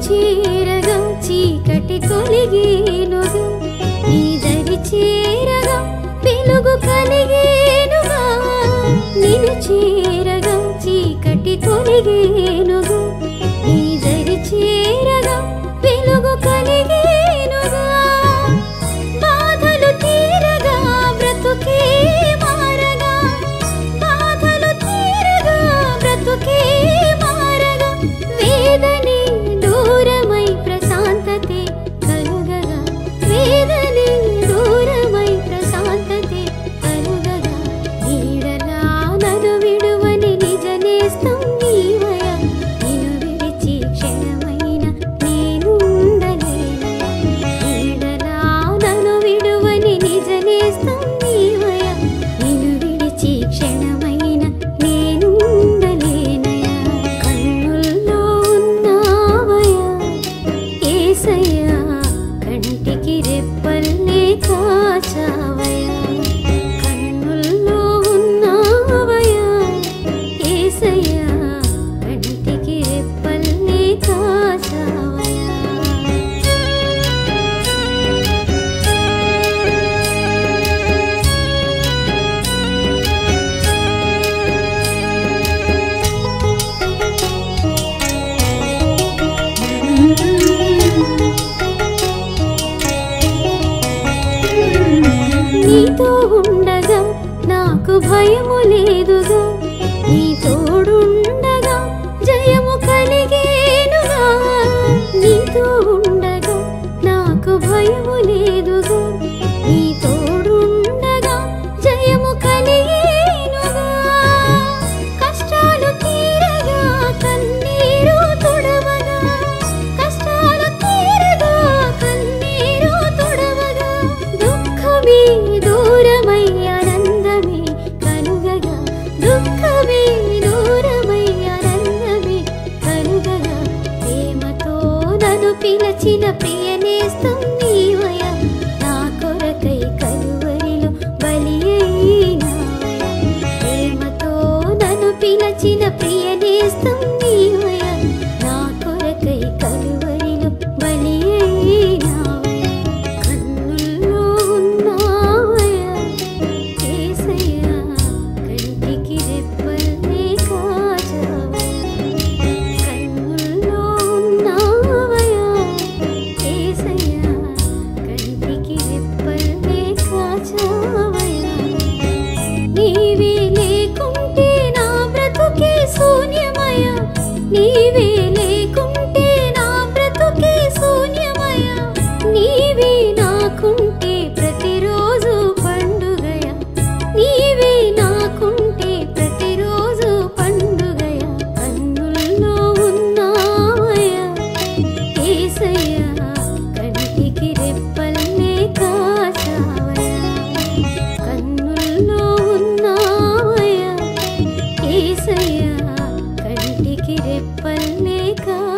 చేరగా చీకటి తొలగేనుగా నీ దరి చేరగా వెలుగు కలిగేనుగా నిన్ను చేరగా చీకటి తొలగేనుగా నీ దరి చేరగా వెలుగు కలిగేనుగా బాధలు తీరగా బ్రతుకే మారగా బాధలు తీరగా బ్రతుకే మారగా వేదనే దూరమై ప్రశాంతతే కలుగగా వేదనే దూరమై ప్రశాంతతే కలుగగా నీడలా నన్ను విడువని నిజ నేస్తం నీవయ నిన్ను విడిచి క్షణమైన నేను ఉండలేను నీడలా నన్ను విడువని నిజ నేస్తం నీవయ నిన్ను విడిచి క్షణమైన నేను ఉండలేనయా కన్నుల్లో ఉన్నావయా యేసయ్యా కంటికి రెప్పల్లే కాచావయా కన్నుల్లో ఉన్నావయా యేసయ్యా కంటికి రెప్పల్లే కాచావయా నీతో ఉండగా నాకు భయము లేదుగా నీ తోడుండగా జయము కలిగేనుగా నీతో ఉండగా నాకు భయము లేదుగా నీ తోడుండగా జయము కలిగేనుగా కష్టాలు తీరగా కన్నీరు తుడవగా కష్టాలు తీరగా కన్నీరు తుడవగా దుఃఖమే దూరమై ఆనందమే కలుగగా దుఃఖమే దూరమై ఆనందమే కలుగగా ప్రేమతో నన్ను పిలచిన ప్రియ నేస్తం నీవయ నా కొరకై కలువరిలో బలి అయినావయ ప్రేమతో నన్ను పిలచిన ప్రియ నేస్తం నీవయ నా కొరకై కలువరిలో బలి అయినావయ కన్నుల్లో ఉన్నావయ యేసయ్యా కంటికి రెప్పల్లే కాచావయ కన్నుల్లో ఉన్నావయ యేసయ్యా కంటికి రెప్పల్లే కాచావయ నీవే లేకుంటే నా బ్రతుకే శూన్యమయ నీవే లేకుంటే నా బ్రతుకే శూన్యమయ నీవే నాకుంటే ప్రతిరోజు పండుగయ నీవే నాకుంటే ప్రతిరోజు పండుగయ కన్నుల్లో ఉన్నావయ యేసయ్యా కంటికి రెప్పల్లే కాచావయ కన్నుల్లో ఉన్నావయ యేసయ్యా కంటికి రెప్పల్లే